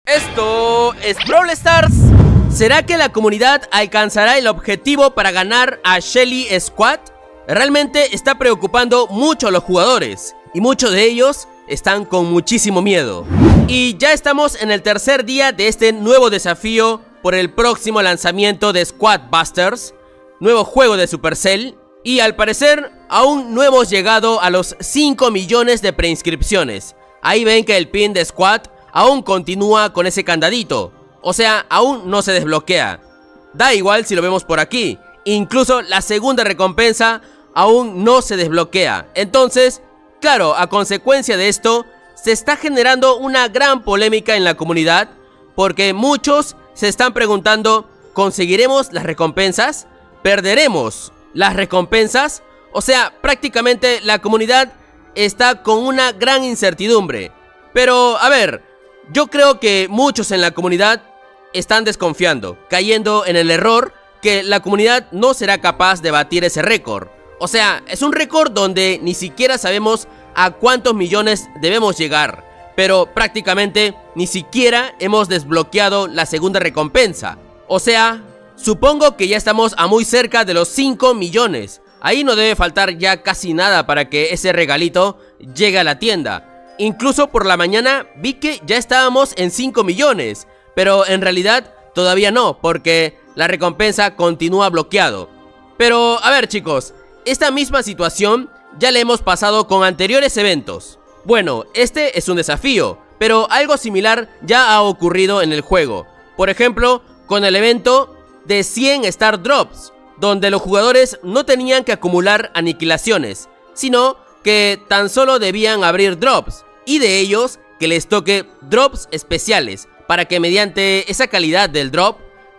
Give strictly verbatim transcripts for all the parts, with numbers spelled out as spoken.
Esto es Brawl Stars. ¿Será que la comunidad alcanzará el objetivo para ganar a Shelly Squad? Realmente está preocupando mucho a los jugadores y muchos de ellos están con muchísimo miedo. Y ya estamos en el tercer día de este nuevo desafío por el próximo lanzamiento de Squad Busters, nuevo juego de Supercell. Y al parecer aún no hemos llegado a los cinco millones de preinscripciones. Ahí ven que el pin de Squad aún continúa con ese candadito, o sea, aún no se desbloquea. Da igual si lo vemos por aquí, incluso la segunda recompensa aún no se desbloquea. Entonces, claro, a consecuencia de esto, se está generando una gran polémica en la comunidad, porque muchos se están preguntando, ¿conseguiremos las recompensas? ¿Perderemos las recompensas? O sea, prácticamente la comunidad está con una gran incertidumbre. Pero, a ver, yo creo que muchos en la comunidad están desconfiando, cayendo en el error que la comunidad no será capaz de batir ese récord. O sea, es un récord donde ni siquiera sabemos a cuántos millones debemos llegar, pero prácticamente ni siquiera hemos desbloqueado la segunda recompensa. O sea, supongo que ya estamos a muy cerca de los cinco millones. Ahí no debe faltar ya casi nada para que ese regalito llegue a la tienda. Incluso por la mañana vi que ya estábamos en cinco millones, pero en realidad todavía no, porque la recompensa continúa bloqueado. Pero a ver, chicos, esta misma situación ya la hemos pasado con anteriores eventos. Bueno, este es un desafío, pero algo similar ya ha ocurrido en el juego. Por ejemplo, con el evento de cien Star Drops, donde los jugadores no tenían que acumular aniquilaciones, sino que tan solo debían abrir drops, y de ellos que les toque drops especiales, para que mediante esa calidad del drop,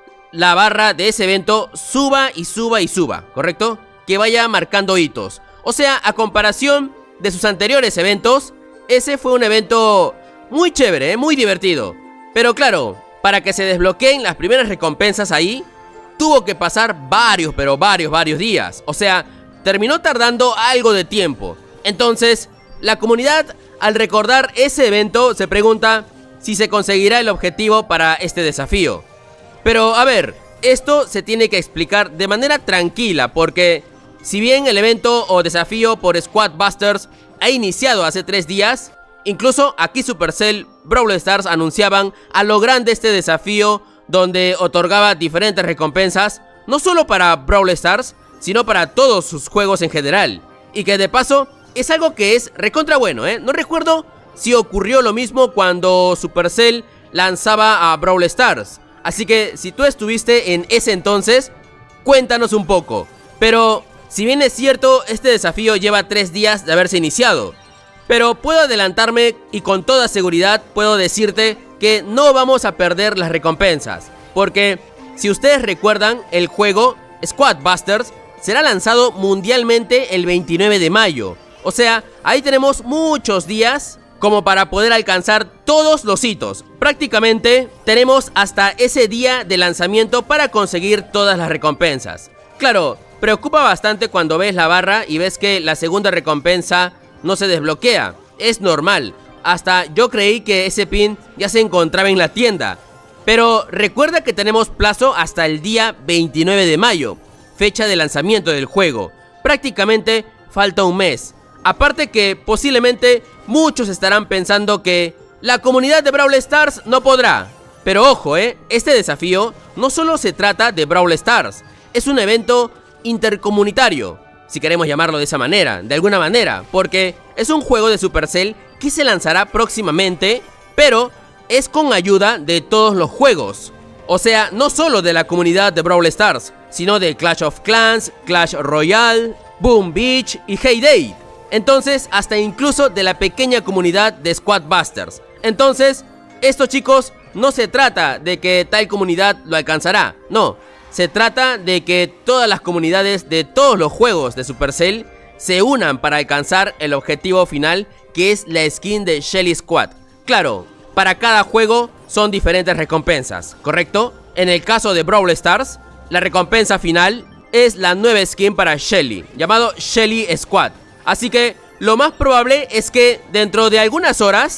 la barra de ese evento suba y suba y suba, ¿correcto? Que vaya marcando hitos. O sea, a comparación de sus anteriores eventos, ese fue un evento muy chévere, ¿eh? Muy divertido. Pero claro, para que se desbloqueen las primeras recompensas ahí, tuvo que pasar varios, pero varios, varios días. O sea, terminó tardando algo de tiempo. Entonces, la comunidad, al recordar ese evento, se pregunta si se conseguirá el objetivo para este desafío. Pero, a ver, esto se tiene que explicar de manera tranquila, porque si bien el evento o desafío por Squad Busters ha iniciado hace tres días, incluso aquí Supercell Brawl Stars anunciaban a lo grande este desafío, donde otorgaba diferentes recompensas, no solo para Brawl Stars, sino para todos sus juegos en general. Y que de paso, es algo que es recontra bueno, ¿eh? No recuerdo si ocurrió lo mismo cuando Supercell lanzaba a Brawl Stars. Así que si tú estuviste en ese entonces, cuéntanos un poco. Pero si bien es cierto, este desafío lleva tres días de haberse iniciado, pero puedo adelantarme y con toda seguridad puedo decirte que no vamos a perder las recompensas, porque si ustedes recuerdan, el juego Squad Busters será lanzado mundialmente el veintinueve de mayo. O sea, ahí tenemos muchos días como para poder alcanzar todos los hitos. Prácticamente tenemos hasta ese día de lanzamiento para conseguir todas las recompensas. Claro, preocupa bastante cuando ves la barra y ves que la segunda recompensa no se desbloquea. Es normal. Hasta yo creí que ese pin ya se encontraba en la tienda. Pero recuerda que tenemos plazo hasta el día veintinueve de mayo, fecha de lanzamiento del juego. Prácticamente falta un mes. Aparte que posiblemente muchos estarán pensando que la comunidad de Brawl Stars no podrá. Pero ojo, eh, este desafío no solo se trata de Brawl Stars, es un evento intercomunitario, si queremos llamarlo de esa manera, de alguna manera, porque es un juego de Supercell que se lanzará próximamente, pero es con ayuda de todos los juegos. O sea, no solo de la comunidad de Brawl Stars, sino de Clash of Clans, Clash Royale, Boom Beach y Hay Day. Entonces, hasta incluso de la pequeña comunidad de Squad Busters. Entonces, esto, chicos, no se trata de que tal comunidad lo alcanzará, no. Se trata de que todas las comunidades de todos los juegos de Supercell se unan para alcanzar el objetivo final, que es la skin de Shelly Squad. Claro, para cada juego son diferentes recompensas, ¿correcto? En el caso de Brawl Stars, la recompensa final es la nueva skin para Shelly, llamado Shelly Squad. Así que lo más probable es que dentro de algunas horas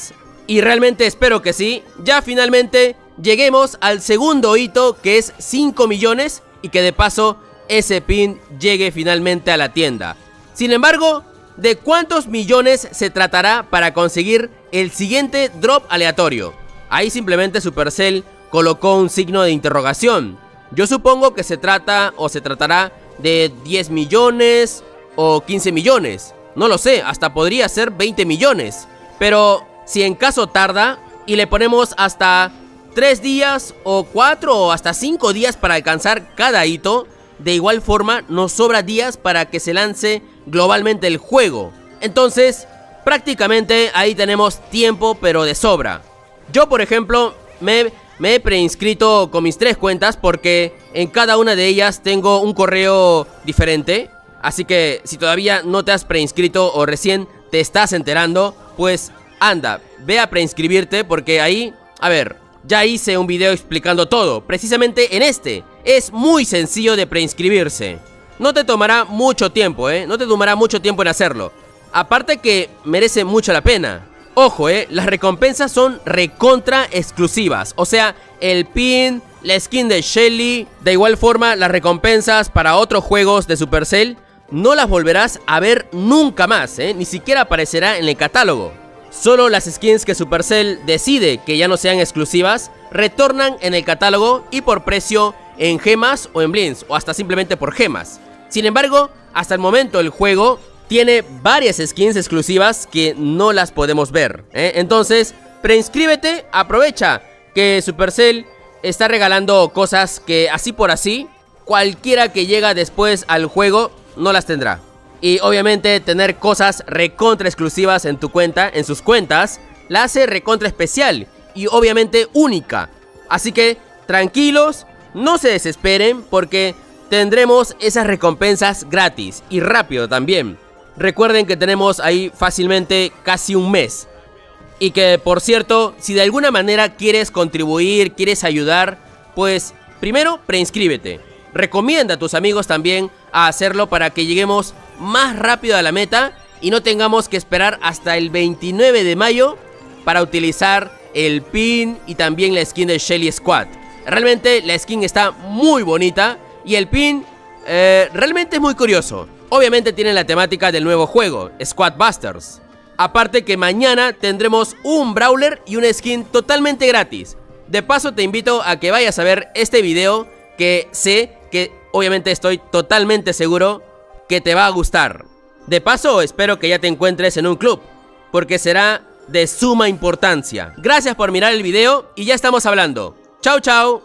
Y realmente espero que sí. Ya finalmente lleguemos al segundo hito, que es cinco millones, y que de paso ese pin llegue finalmente a la tienda. Sin embargo, ¿de cuántos millones se tratará para conseguir el siguiente drop aleatorio? Ahí simplemente Supercell colocó un signo de interrogación. Yo supongo que se trata o se tratará de diez millones o quince millones. No lo sé, hasta podría ser veinte millones. Pero si en caso tarda y le ponemos hasta tres días o cuatro o hasta cinco días para alcanzar cada hito, de igual forma nos sobra días para que se lance globalmente el juego. Entonces prácticamente ahí tenemos tiempo, pero de sobra. Yo, por ejemplo, me, me he preinscrito con mis tres cuentas porque en cada una de ellas tengo un correo diferente. Así que si todavía no te has preinscrito o recién te estás enterando, pues anda, ve a preinscribirte, porque ahí, a ver, ya hice un video explicando todo, precisamente en este. Es muy sencillo de preinscribirse. No te tomará mucho tiempo, eh, no te tomará mucho tiempo en hacerlo. Aparte que merece mucho la pena. Ojo, eh, las recompensas son recontra exclusivas. O sea, el pin, la skin de Shelly. De igual forma, las recompensas para otros juegos de Supercell no las volverás a ver nunca más, eh, ni siquiera aparecerá en el catálogo. Solo las skins que Supercell decide que ya no sean exclusivas retornan en el catálogo y por precio en gemas o en blins, o hasta simplemente por gemas. Sin embargo, hasta el momento el juego tiene varias skins exclusivas que no las podemos ver, ¿eh? Entonces, preinscríbete, aprovecha que Supercell está regalando cosas que así por así cualquiera que llega después al juego no las tendrá. Y obviamente tener cosas recontra exclusivas en tu cuenta, en sus cuentas, la hace recontra especial y obviamente única. Así que tranquilos, no se desesperen porque tendremos esas recompensas gratis y rápido también. Recuerden que tenemos ahí fácilmente casi un mes. Y que, por cierto, si de alguna manera quieres contribuir, quieres ayudar, pues primero preinscríbete. Recomienda a tus amigos también a hacerlo para que lleguemos más rápido a la meta y no tengamos que esperar hasta el veintinueve de mayo para utilizar el pin y también la skin de Shelly Squad. Realmente la skin está muy bonita y el pin eh, realmente es muy curioso. Obviamente tiene la temática del nuevo juego, Squad Busters. Aparte que mañana tendremos un brawler y una skin totalmente gratis. De paso te invito a que vayas a ver este video, que sé que obviamente estoy totalmente seguro que te va a gustar. De paso espero que ya te encuentres en un club, porque será de suma importancia. Gracias por mirar el video y ya estamos hablando. Chau chau.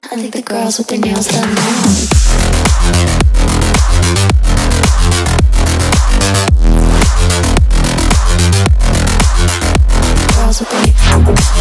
With me.